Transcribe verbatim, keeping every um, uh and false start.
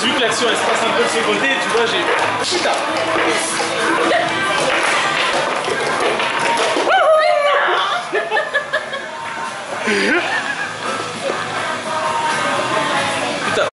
vu que l'action elle se passe un peu de ce côté, tu vois, j'ai... Putain.